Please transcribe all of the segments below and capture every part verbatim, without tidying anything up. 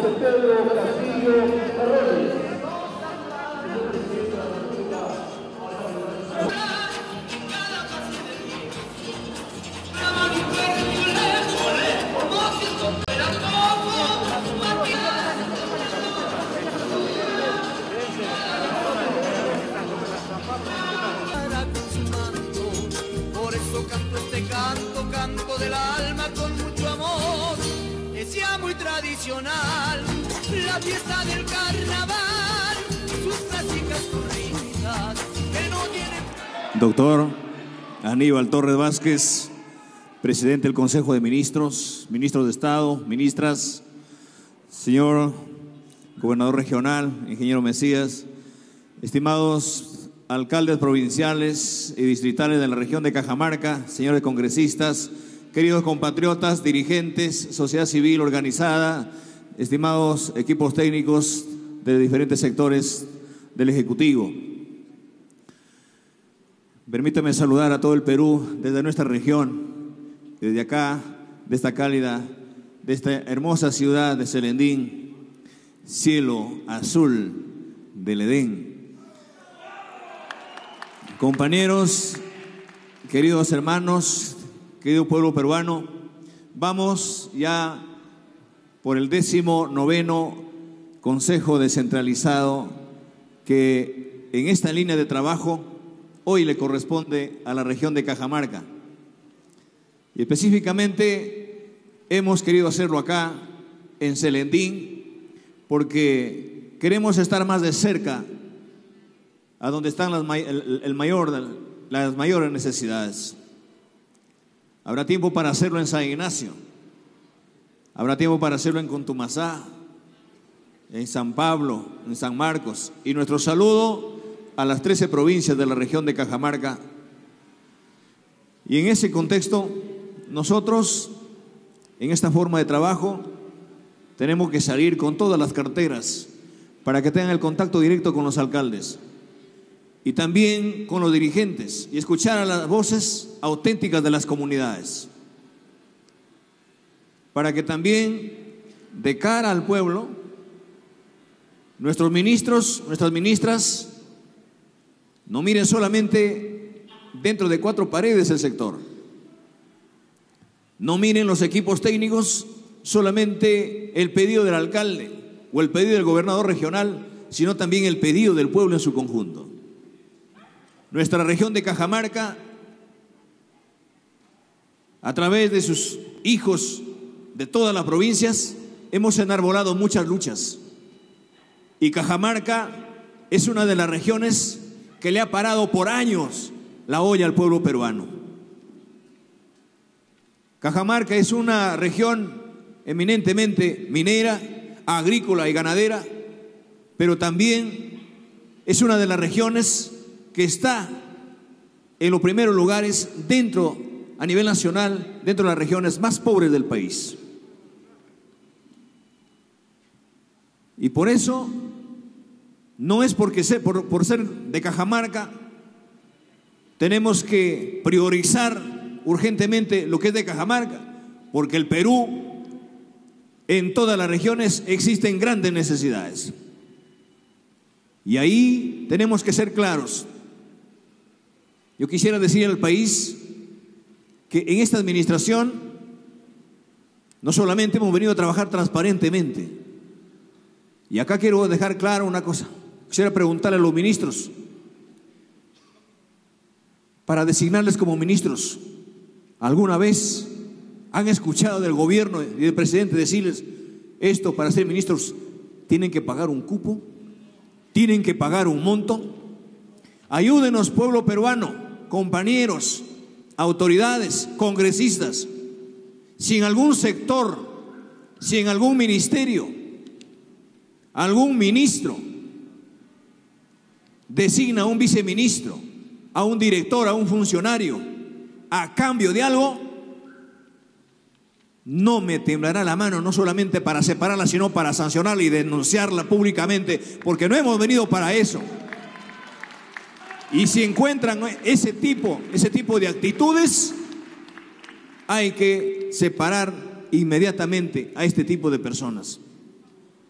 José Pedro Castillo Arroyo. Por eso canto este canto, canto del alma con mucho amor, que sea muy tradicional, la fiesta del carnaval, sus clásicas corridas que no tienen... Doctor Aníbal Torres Vázquez, presidente del Consejo de Ministros, ministros de Estado, ministras, señor gobernador regional, ingeniero Mesías, estimados alcaldes provinciales y distritales de la región de Cajamarca, señores congresistas, queridos compatriotas, dirigentes, sociedad civil organizada, estimados equipos técnicos de diferentes sectores del Ejecutivo. Permítame saludar a todo el Perú desde nuestra región, desde acá, de esta cálida, de esta hermosa ciudad de Selendín, cielo azul del Edén. Compañeros, queridos hermanos, querido pueblo peruano, vamos ya por el décimo noveno Consejo Descentralizado que en esta línea de trabajo hoy le corresponde a la región de Cajamarca. Y específicamente hemos querido hacerlo acá en Selendín porque queremos estar más de cerca a donde están las, el, el mayor, las mayores necesidades. Habrá tiempo para hacerlo en San Ignacio, habrá tiempo para hacerlo en Contumazá, en San Pablo, en San Marcos. Y nuestro saludo a las trece provincias de la región de Cajamarca. Y en ese contexto, nosotros, en esta forma de trabajo, tenemos que salir con todas las carteras para que tengan el contacto directo con los alcaldes y también con los dirigentes y escuchar a las voces auténticas de las comunidades, para que también de cara al pueblo nuestros ministros, nuestras ministras no miren solamente dentro de cuatro paredes el sector, no miren los equipos técnicos solamente el pedido del alcalde o el pedido del gobernador regional, sino también el pedido del pueblo en su conjunto. Nuestra región de Cajamarca, a través de sus hijos de todas las provincias, hemos enarbolado muchas luchas. Y Cajamarca es una de las regiones que le ha parado por años la olla al pueblo peruano. Cajamarca es una región eminentemente minera, agrícola y ganadera, pero también es una de las regiones que está en los primeros lugares dentro, a nivel nacional, dentro de las regiones más pobres del país. Y por eso, no es porque ser, por, por ser de Cajamarca, tenemos que priorizar urgentemente lo que es de Cajamarca, porque el Perú, en todas las regiones, existen grandes necesidades. Y ahí tenemos que ser claros. Yo quisiera decir al país que en esta administración no solamente hemos venido a trabajar transparentemente, y acá quiero dejar claro una cosa. Quisiera preguntarle a los ministros, para designarles como ministros, ¿alguna vez han escuchado del gobierno y del presidente decirles esto para ser ministros tienen que pagar un cupo? ¿Tienen que pagar un monto? Ayúdenos, pueblo peruano, compañeros, autoridades, congresistas. Si en algún sector, si en algún ministerio, algún ministro designa a un viceministro, a un director, a un funcionario, a cambio de algo, no me temblará la mano, no solamente para separarla, sino para sancionarla y denunciarla públicamente, porque no hemos venido para eso. Y si encuentran ese tipo, ese tipo de actitudes, hay que separar inmediatamente a este tipo de personas.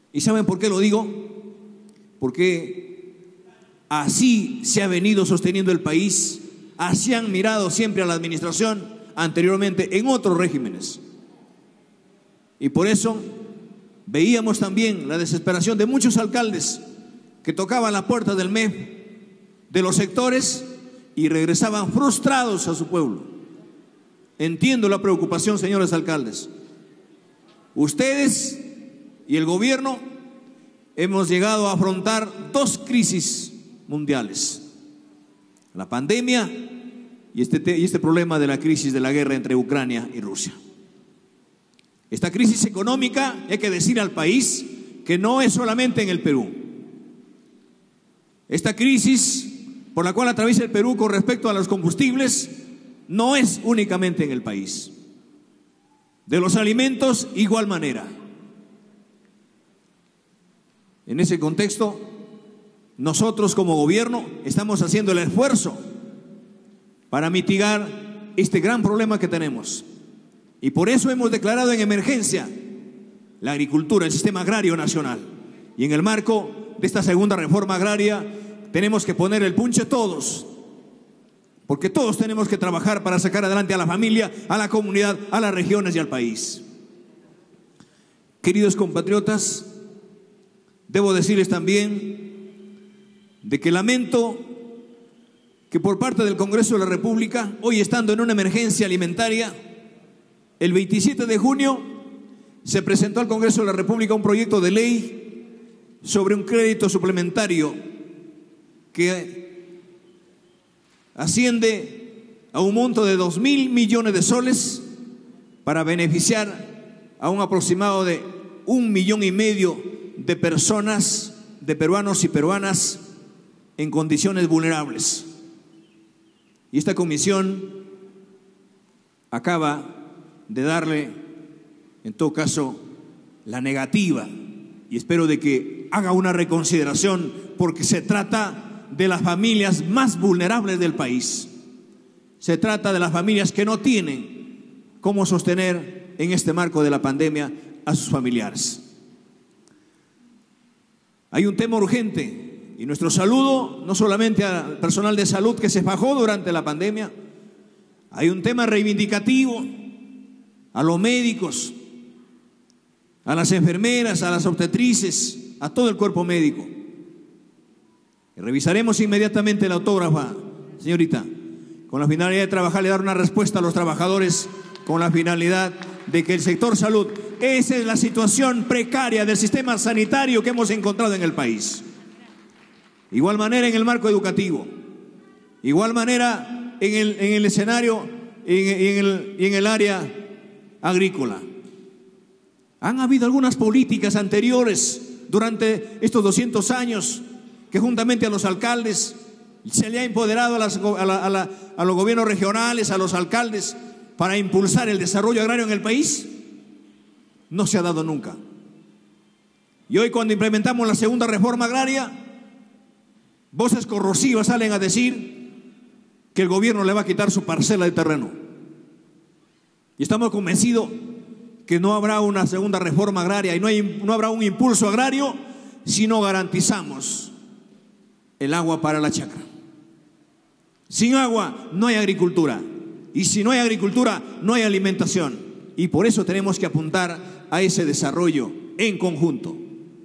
¿Y saben por qué lo digo? Porque así se ha venido sosteniendo el país, así han mirado siempre a la administración anteriormente en otros regímenes. Y por eso veíamos también la desesperación de muchos alcaldes que tocaban la puerta del M E F, de los sectores, y regresaban frustrados a su pueblo. Entiendo la preocupación, señores alcaldes. Ustedes y el gobierno hemos llegado a afrontar dos crisis mundiales: la pandemia y este, y este problema de la crisis de la guerra entre Ucrania y Rusia. Esta crisis económica, hay que decir al país que no es solamente en el Perú. Esta crisis por la cual atraviesa el Perú con respecto a los combustibles no es únicamente en el país. De los alimentos, igual manera. En ese contexto, nosotros como gobierno estamos haciendo el esfuerzo para mitigar este gran problema que tenemos. Y por eso hemos declarado en emergencia la agricultura, el sistema agrario nacional. Y en el marco de esta segunda reforma agraria tenemos que poner el punche todos, porque todos tenemos que trabajar para sacar adelante a la familia, a la comunidad, a las regiones y al país. Queridos compatriotas, debo decirles también de que lamento que por parte del Congreso de la República, hoy estando en una emergencia alimentaria, el veintisiete de junio se presentó al Congreso de la República un proyecto de ley sobre un crédito suplementario que asciende a un monto de dos mil millones de soles para beneficiar a un aproximado de un millón y medio de personas, de peruanos y peruanas en condiciones vulnerables. Y esta comisión acaba de darle, en todo caso, la negativa, y espero de que haga una reconsideración, porque se trata de las familias más vulnerables del país. Se trata de las familias que no tienen cómo sostener en este marco de la pandemia a sus familiares. Hay un tema urgente y nuestro saludo no solamente al personal de salud que se fajó durante la pandemia, hay un tema reivindicativo a los médicos, a las enfermeras, a las obstetrices, a todo el cuerpo médico. Y revisaremos inmediatamente la autógrafa, señorita, con la finalidad de trabajar y dar una respuesta a los trabajadores, con la finalidad de que el sector salud, esa es la situación precaria del sistema sanitario que hemos encontrado en el país. Igual manera en el marco educativo, igual manera en el, en el escenario y en, en, el, en el área agrícola. Han habido algunas políticas anteriores durante estos doscientos años que juntamente a los alcaldes se le ha empoderado a, las, a, la, a, la, a los gobiernos regionales, a los alcaldes, para impulsar el desarrollo agrario en el país. No se ha dado nunca. Y hoy, cuando implementamos la segunda reforma agraria, voces corrosivas salen a decir que el gobierno le va a quitar su parcela de terreno. Y estamos convencidos que no habrá una segunda reforma agraria y no, hay, no habrá un impulso agrario si no garantizamos el agua para la chacra. Sin agua no hay agricultura, y si no hay agricultura no hay alimentación, y por eso tenemos que apuntar a ese desarrollo en conjunto.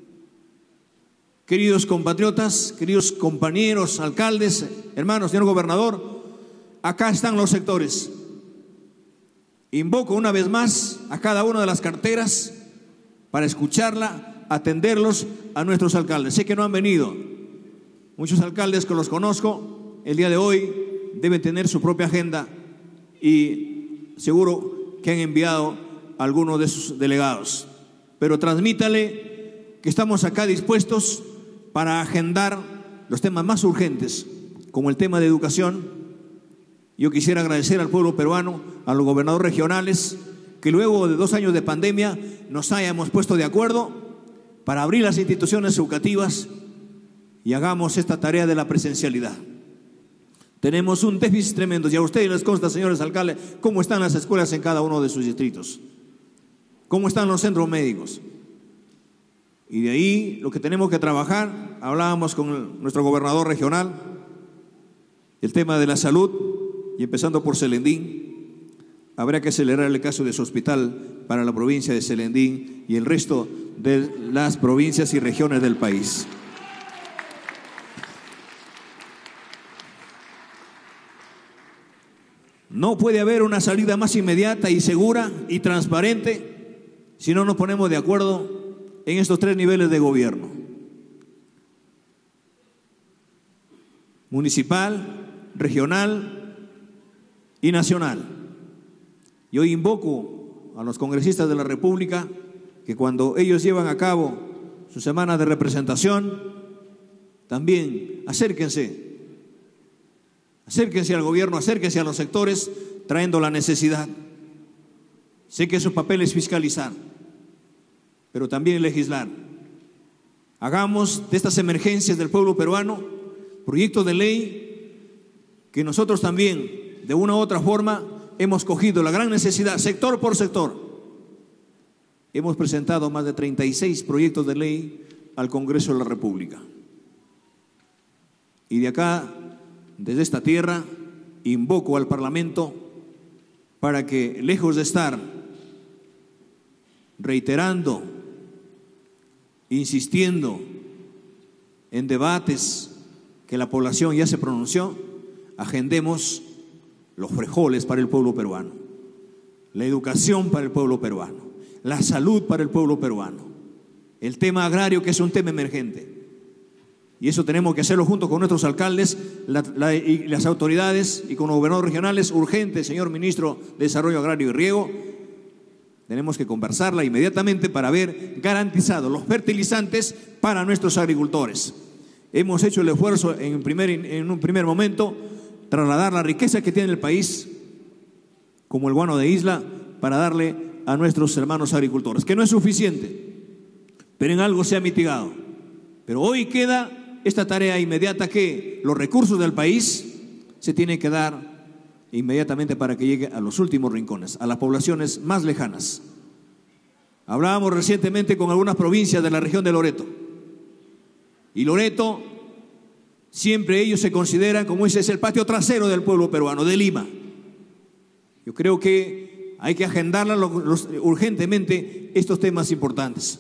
Queridos compatriotas, queridos compañeros, alcaldes, hermanos, señor gobernador, acá están los sectores. Invoco una vez más a cada una de las carteras para escucharla, atenderlos a nuestros alcaldes. Sé que no han venido muchos alcaldes que los conozco, el día de hoy deben tener su propia agenda y seguro que han enviado a algunos de sus delegados. Pero transmítale que estamos acá dispuestos para agendar los temas más urgentes, como el tema de educación. Yo quisiera agradecer al pueblo peruano, a los gobernadores regionales, que luego de dos años de pandemia nos hayamos puesto de acuerdo para abrir las instituciones educativas y hagamos esta tarea de la presencialidad. Tenemos un déficit tremendo, y a ustedes les consta, señores alcaldes, cómo están las escuelas en cada uno de sus distritos, cómo están los centros médicos. Y de ahí lo que tenemos que trabajar, hablábamos con el, nuestro gobernador regional, el tema de la salud, y empezando por Selendín, habrá que acelerar el caso de su hospital para la provincia de Selendín y el resto de las provincias y regiones del país. No puede haber una salida más inmediata y segura y transparente si no nos ponemos de acuerdo en estos tres niveles de gobierno: municipal, regional y nacional. Y hoy invoco a los congresistas de la República que cuando ellos llevan a cabo su semana de representación, también acérquense, acérquense al gobierno, acérquense a los sectores, trayendo la necesidad. Sé que su papel es fiscalizar, pero también legislar. Hagamos de estas emergencias del pueblo peruano proyectos de ley que nosotros también, de una u otra forma, hemos cogido la gran necesidad, sector por sector. Hemos presentado más de treinta y seis proyectos de ley al Congreso de la República. Y de acá, desde esta tierra, invoco al Parlamento para que, lejos de estar reiterando, insistiendo en debates que la población ya se pronunció, agendemos los frijoles para el pueblo peruano, la educación para el pueblo peruano, la salud para el pueblo peruano, el tema agrario, que es un tema emergente. Y eso tenemos que hacerlo junto con nuestros alcaldes la, la, y las autoridades y con los gobernadores regionales. Urgente, señor ministro de Desarrollo Agrario y Riego. Tenemos que conversarla inmediatamente para haber garantizado los fertilizantes para nuestros agricultores. Hemos hecho el esfuerzo en, primer, en un primer momento trasladar la riqueza que tiene el país, como el guano de isla, para darle a nuestros hermanos agricultores, que no es suficiente, pero en algo se ha mitigado. Pero hoy queda esta tarea inmediata, que los recursos del país se tienen que dar inmediatamente para que llegue a los últimos rincones, a las poblaciones más lejanas. Hablábamos recientemente con algunas provincias de la región de Loreto, y Loreto, siempre ellos se consideran como ese es el patio trasero del pueblo peruano, de Lima. Yo creo que hay que agendarla los, los, urgentemente estos temas importantes.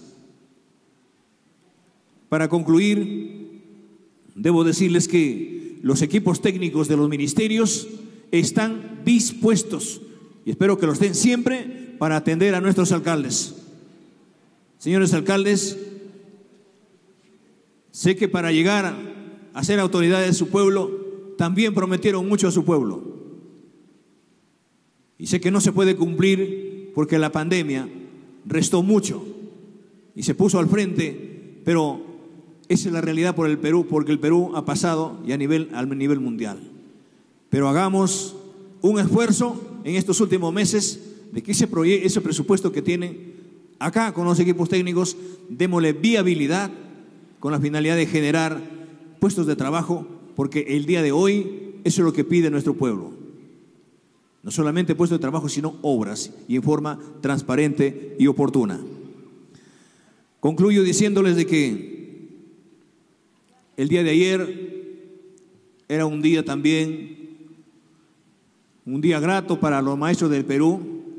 Para concluir, debo decirles que los equipos técnicos de los ministerios están dispuestos, y espero que lo estén siempre, para atender a nuestros alcaldes. Señores alcaldes, sé que para llegar a ser autoridades de su pueblo, también prometieron mucho a su pueblo. Y sé que no se puede cumplir porque la pandemia restó mucho y se puso al frente, pero esa es la realidad por el Perú, porque el Perú ha pasado y a nivel, al nivel mundial. Pero hagamos un esfuerzo en estos últimos meses de que ese, proyecto, ese presupuesto que tienen acá con los equipos técnicos, démosle viabilidad con la finalidad de generar puestos de trabajo, porque el día de hoy eso es lo que pide nuestro pueblo. No solamente puestos de trabajo, sino obras, y en forma transparente y oportuna. Concluyo diciéndoles de que el día de ayer era un día también, un día grato para los maestros del Perú,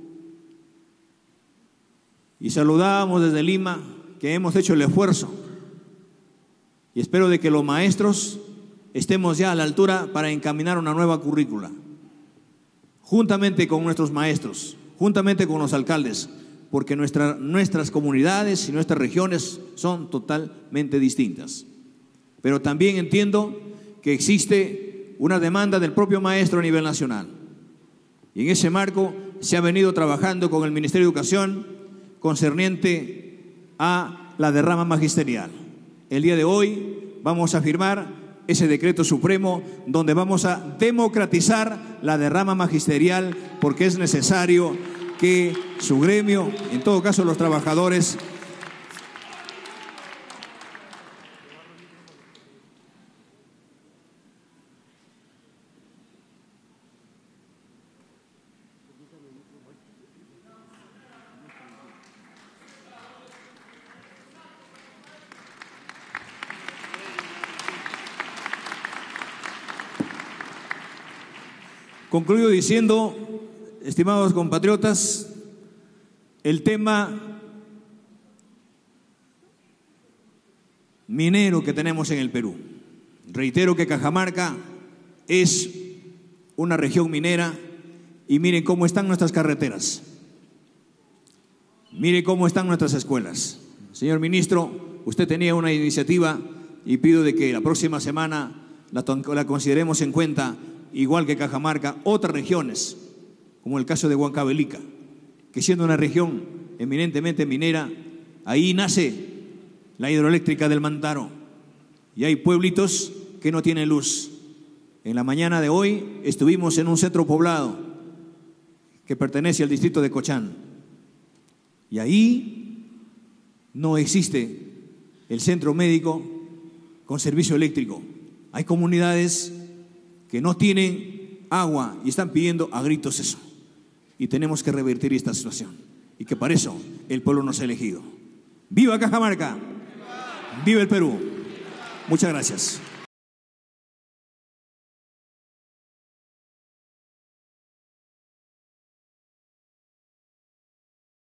y saludábamos desde Lima que hemos hecho el esfuerzo, y espero de que los maestros estemos ya a la altura para encaminar una nueva currícula, juntamente con nuestros maestros, juntamente con los alcaldes, porque nuestra, nuestras comunidades y nuestras regiones son totalmente distintas. Pero también entiendo que existe una demanda del propio maestro a nivel nacional. Y en ese marco se ha venido trabajando con el Ministerio de Educación concerniente a la derrama magisterial. El día de hoy vamos a firmar ese decreto supremo donde vamos a democratizar la derrama magisterial, porque es necesario que su gremio, en todo caso los trabajadores, Concluyo diciendo, estimados compatriotas, el tema minero que tenemos en el Perú. Reitero que Cajamarca es una región minera y miren cómo están nuestras carreteras. Mire cómo están nuestras escuelas. Señor ministro, usted tenía una iniciativa y pido de que la próxima semana la, la consideremos en cuenta, igual que Cajamarca, otras regiones, como el caso de Huancavelica, que siendo una región eminentemente minera, ahí nace la hidroeléctrica del Mantaro y hay pueblitos que no tienen luz. En la mañana de hoy estuvimos en un centro poblado que pertenece al distrito de Cochán y ahí no existe el centro médico con servicio eléctrico. Hay comunidades que no tienen agua y están pidiendo a gritos eso. Y tenemos que revertir esta situación. Y que para eso el pueblo nos ha elegido. ¡Viva Cajamarca! ¡Viva el Perú! Muchas gracias.